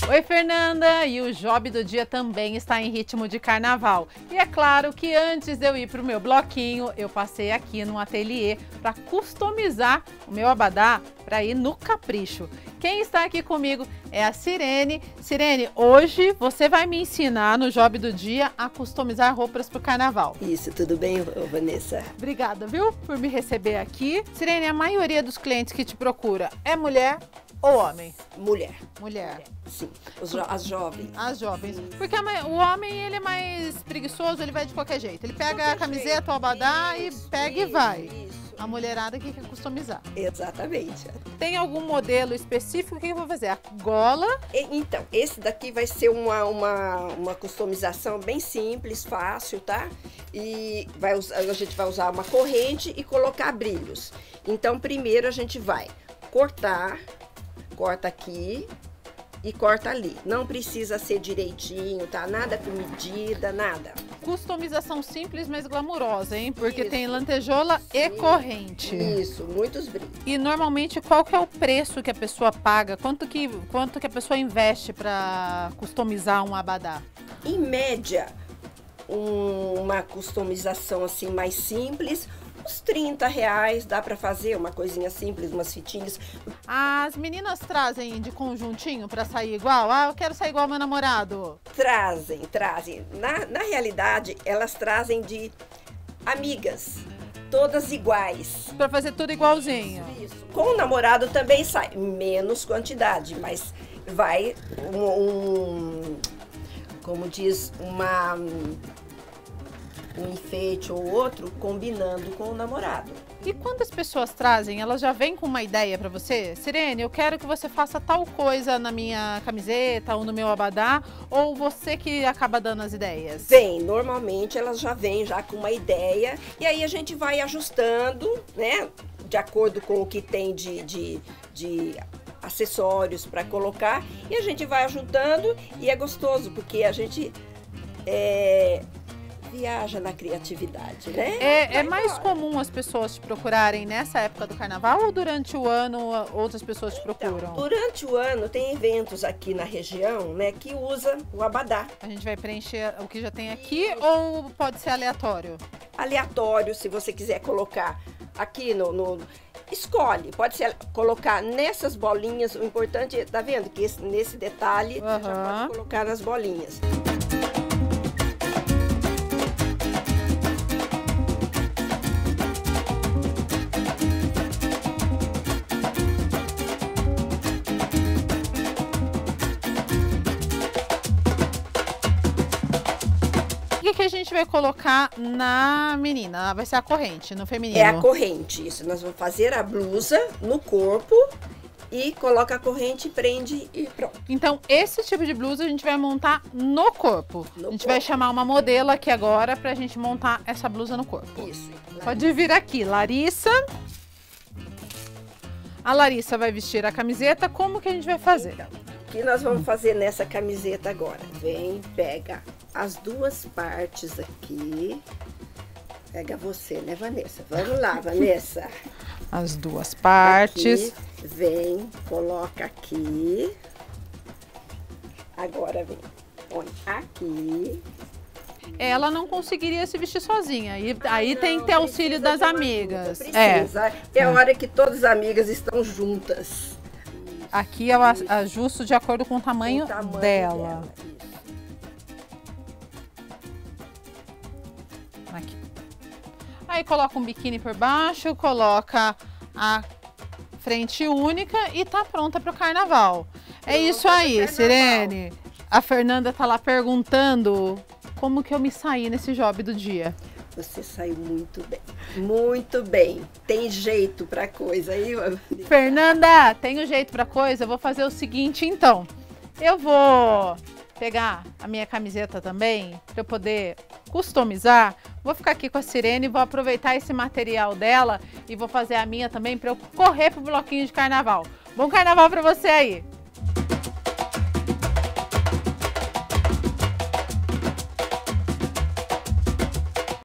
Oi, Fernanda! E o Job do Dia também está em ritmo de carnaval. E é claro que antes de eu ir para o meu bloquinho, eu passei aqui no ateliê para customizar o meu abadá para ir no capricho. Quem está aqui comigo é a Sirene. Sirene, hoje você vai me ensinar no Job do Dia a customizar roupas para o carnaval. Isso, tudo bem, Vanessa? Obrigada, viu, por me receber aqui. Sirene, a maioria dos clientes que te procura é mulher ou homem? Mulher. Mulher. Sim, as jovens. As jovens. Porque o homem, ele é mais preguiçoso, ele vai de qualquer jeito. Ele pega a camiseta, o abadá e pega e vai. Isso. A mulherada que quer customizar. Exatamente. Tem algum modelo específico? O que eu vou fazer? A gola? Então, esse daqui vai ser uma customização bem simples, fácil, tá? E a gente vai usar uma corrente e colocar brilhos. Então, primeiro a gente vai corta aqui e corta ali. Não precisa ser direitinho, tá? Nada com medida, nada. Customização simples, mas glamurosa, hein? Porque Isso. tem lantejola e corrente. Isso, muitos brilhos. E normalmente qual que é o preço que a pessoa paga? Quanto que a pessoa investe para customizar um abadá? Em média, uma customização assim mais simples, uns R$30 dá para fazer uma coisinha simples, umas fitinhas. As meninas trazem de conjuntinho para sair igual? Ah, eu quero sair igual meu namorado. Trazem. Na realidade, elas trazem de amigas, todas iguais. Para fazer tudo igualzinho. Isso. Com o namorado também sai, menos quantidade, mas vai como diz, um enfeite ou outro combinando com o namorado. E quando as pessoas trazem, elas já vêm com uma ideia para você? Sirene, eu quero que você faça tal coisa na minha camiseta ou no meu abadá, ou você que acaba dando as ideias? Normalmente elas já vêm já com uma ideia e aí a gente vai ajustando, né, de acordo com o que tem de acessórios para colocar, e a gente vai ajudando e é gostoso porque a gente viaja na criatividade, né? É mais comum as pessoas te procurarem nessa época do carnaval ou durante o ano outras pessoas te procuram? Durante o ano tem eventos aqui na região, né, que usa o abadá. A gente vai preencher o que já tem aqui ou pode ser aleatório? Aleatório, se você quiser colocar aqui escolhe, pode ser colocar nessas bolinhas, o importante, tá vendo que nesse detalhe já pode colocar nas bolinhas. O que a gente vai colocar na menina? Vai ser a corrente, no feminino? É a corrente, isso. Nós vamos fazer a blusa no corpo e coloca a corrente, prende e pronto. Então, esse tipo de blusa a gente vai montar no corpo. A gente vai chamar uma modelo aqui agora pra gente montar essa blusa no corpo. Isso. Pode vir aqui, Larissa. A Larissa vai vestir a camiseta. Como que a gente vai fazer? Então, o que nós vamos fazer nessa camiseta agora? Pega as duas partes aqui. Pega você, né, Vanessa? Vamos lá, Vanessa. As duas partes. Aqui, coloca aqui. Agora põe aqui. Ela não conseguiria se vestir sozinha. Aí tem que ter auxílio das amigas. Precisa. É a hora que todas as amigas estão juntas. Aqui eu ajusto de acordo com o tamanho dela. Aqui. Aí coloca um biquíni por baixo, coloca a frente única e tá pronta para o carnaval. É isso aí, Sirene. A Fernanda tá lá perguntando como que eu me saí nesse job do dia. Você saiu muito bem. Muito bem. Tem jeito pra coisa aí? Fernanda, tenho jeito pra coisa? Eu vou fazer o seguinte, então. Eu vou pegar a minha camiseta também, pra eu poder customizar. Vou ficar aqui com a Sirene, vou aproveitar esse material dela e vou fazer a minha também pra eu correr pro bloquinho de carnaval. Bom carnaval pra você aí!